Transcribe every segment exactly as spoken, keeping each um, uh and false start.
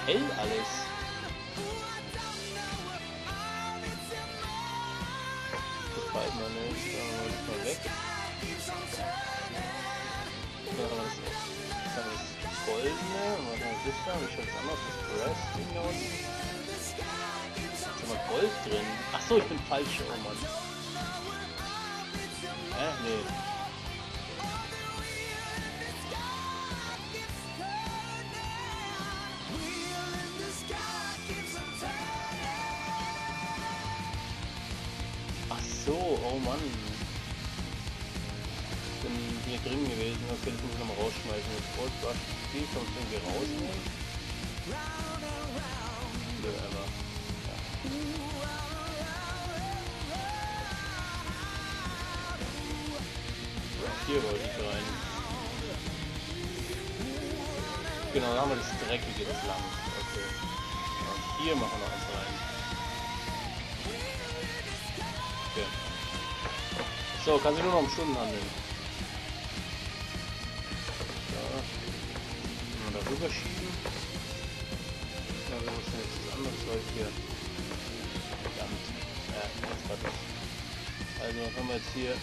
hell alles. Gefällt mir nicht. Dann machen wir das mal weg. Dann haben wir das, das, haben wir das Goldene. Was haben wir das da? Wie schaut das anders? Das Brass-Ding da unten. Jetzt haben wir Gold drin. Achso, ich bin falsch. Oh Mann. Hä? Nee. So, oh Mann. Ich bin hier drin gewesen, okay, das muss ich nochmal rausschmeißen. Jetzt Gold Brush Spiel, kann man irgendwie rausnehmen. Nö, aber. Ja. Hier wollte ich rein. Genau, da haben wir das Dreckige, das Land. Okay. Und hier machen wir noch eins rein. Okay. So, kann sich nur noch um Stunden handeln. So. Mal da rüber schieben. Ja, wir müssen jetzt das andere Zeug hier. Verdammt. Ja, das war das. Also, was haben wir jetzt hier?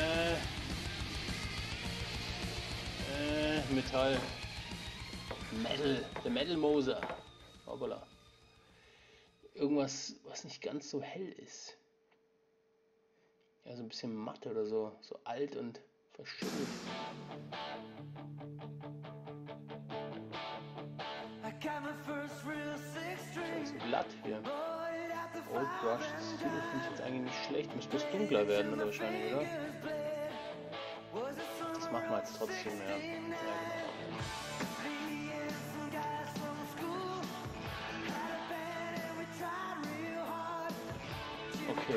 Äh. Äh, Metall. Metal. Der Metal Moser. Hoppala. Irgendwas, was nicht ganz so hell ist. Ja, so ein bisschen matt oder so, so alt und verschimmelt. So glatt hier. Old Brush Steel finde ich jetzt eigentlich nicht schlecht. Muss bloß dunkler werden oder wahrscheinlich, oder? Das machen wir jetzt trotzdem, ja. Ja, genau. Okay.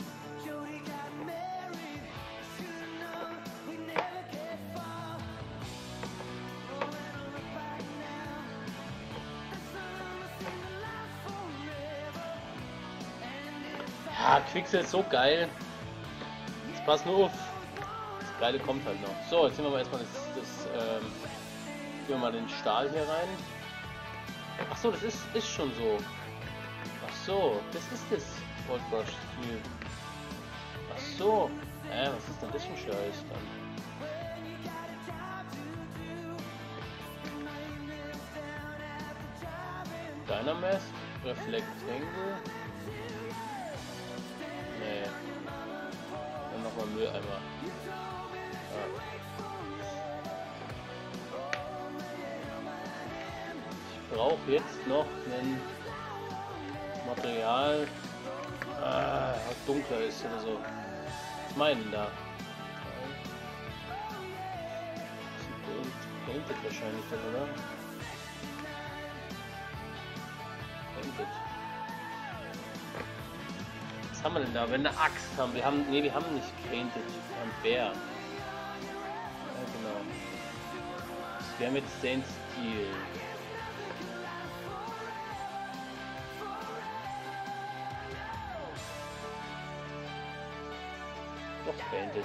Ja, Quixel ist so geil. Jetzt pass nur auf. Das Geile kommt halt noch. So, jetzt nehmen wir mal erstmal das, das ähm, nehmen wir mal den Stahl hier rein. Ach so, das ist, ist schon so. Ach so, das ist das Old Brush Steel. Ach so. Äh, was ist denn das für ein Scheiß dann? Dynamask, Reflectangle. Nee. Dann nochmal Mülleimer. Ja. Ich brauche jetzt noch ein Material, ah, was dunkler ist oder so. Was meinen da? Painted wahrscheinlich dann, oder? Painted. Was haben wir denn da? Wenn wir eine Axt haben, wir haben, nee, wir haben nicht Painted, wir haben Bär. Ja, genau. Das wäre mit Stained Steel. Doch Painted.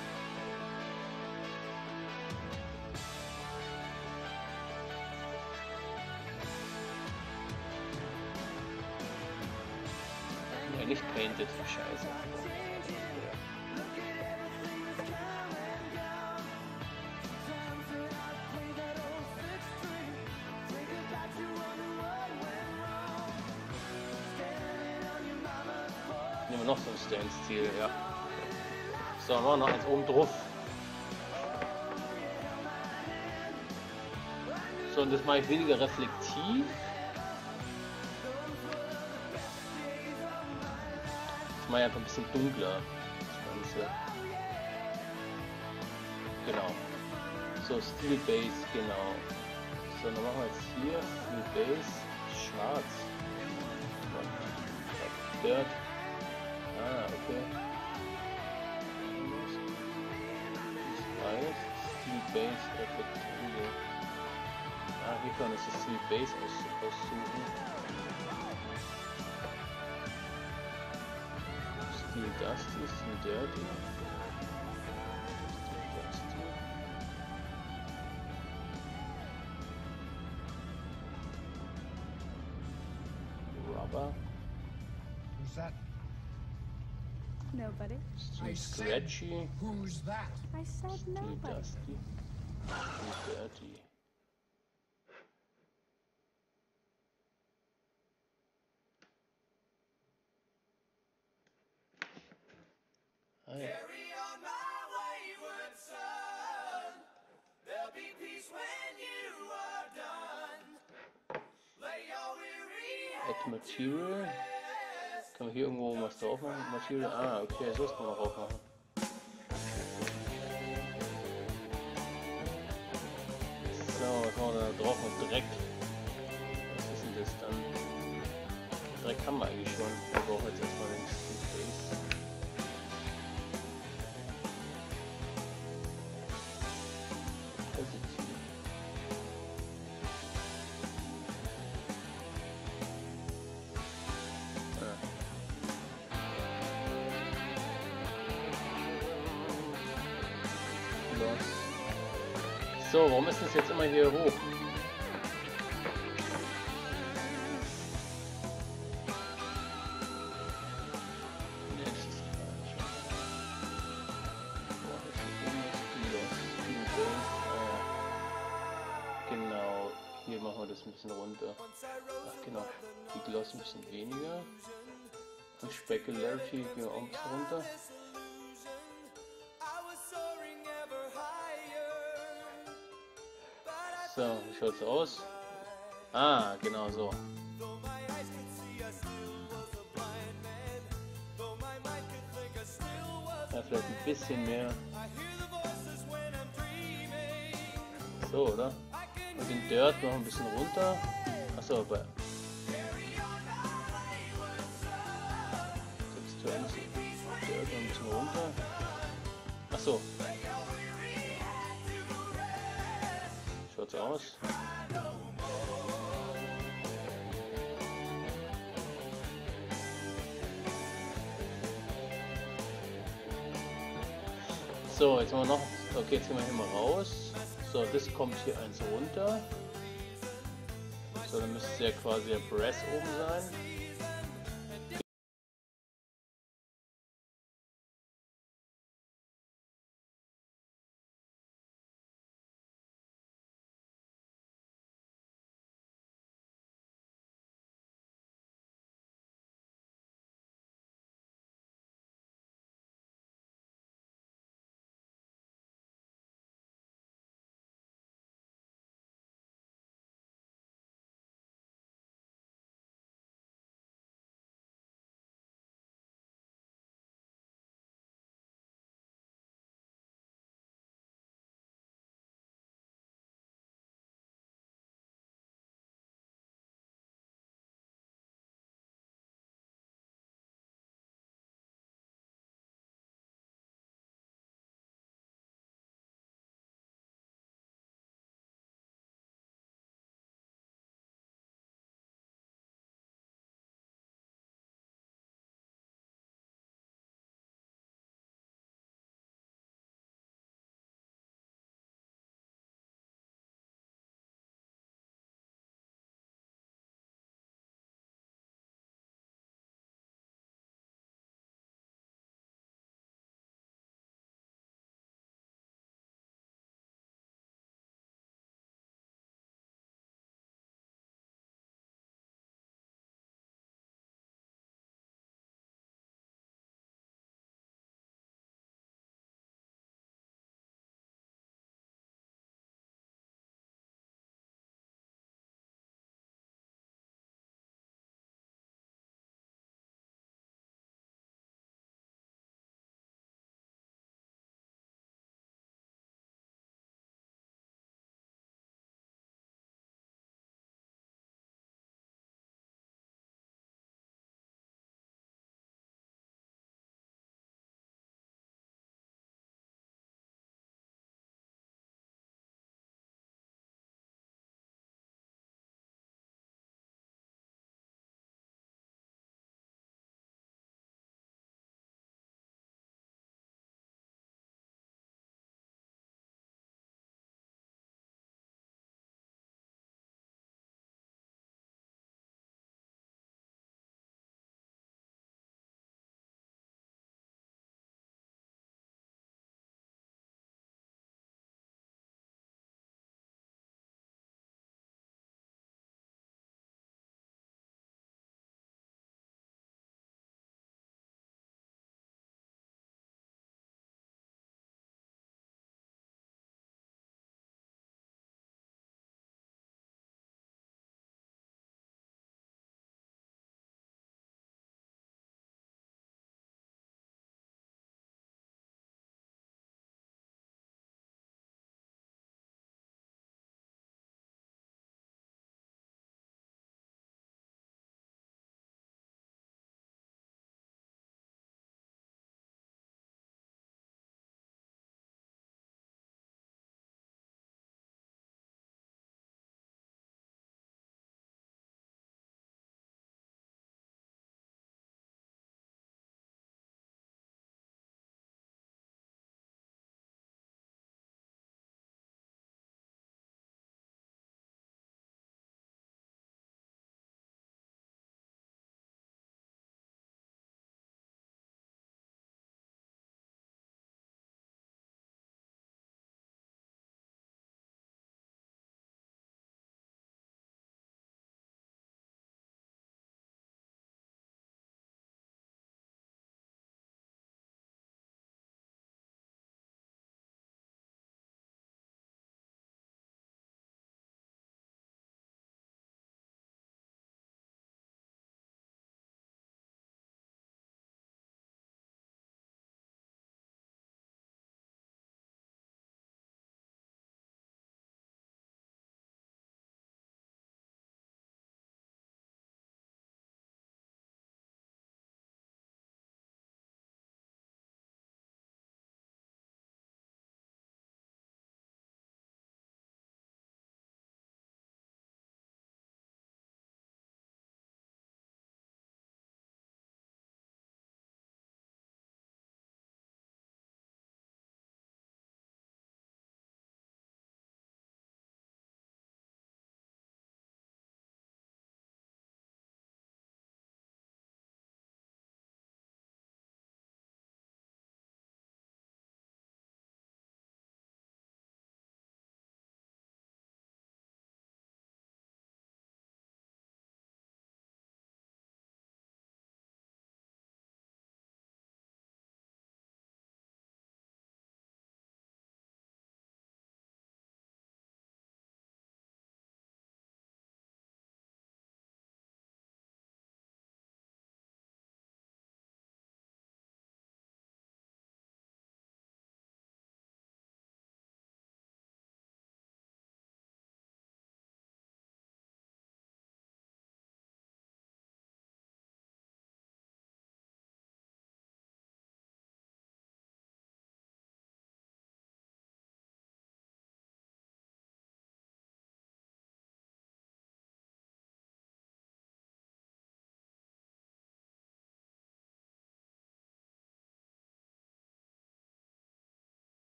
Nicht painted, scheiße. Nehmen wir noch so ein Stained Steel, ja. So, machen wir noch eins oben drauf. So, und das mache ich weniger reflektiv. Das mache ich einfach ein bisschen dunkler. Das Ganze. Genau. So, Steel Base, genau. So, dann machen wir jetzt hier Steel Base schwarz. Dirt. Ah, okay. Weiß. Steel Base Reflektive. Ah, hier kann ich das Steel Base aus, aussuchen. Steel Dusty, Steel Dirty. Steel Dusty. Nobody. Steve Scratchy. Who's that? I said Steve nobody. Dusty. Steve Dirty. Ah, ja. Add Material. Kann man hier irgendwo was drauf machen? Material. Ah, okay, so kann man drauf machen. So, was machen wir da drauf? Und Dreck. Was ist denn das dann? Dreck haben wir eigentlich schon. Wir brauchen jetzt erstmal den Space. So, warum ist das jetzt immer hier hoch? Genau, hier machen wir das ein bisschen runter. Ach genau, die Gloss ein bisschen weniger. Und Specularity gehen wir auch ein bisschen runter. So, wie schaut's aus? Ah, genau so. Ja, vielleicht ein bisschen mehr. So, oder? Und den Dirt noch ein bisschen runter. Achso, aber. Dirt noch ein bisschen runter. Achso. Schaut's aus. So, jetzt haben wir noch. Okay, jetzt gehen wir hier mal raus. So, das kommt hier eins runter. So, dann müsste ja quasi der Brass oben sein.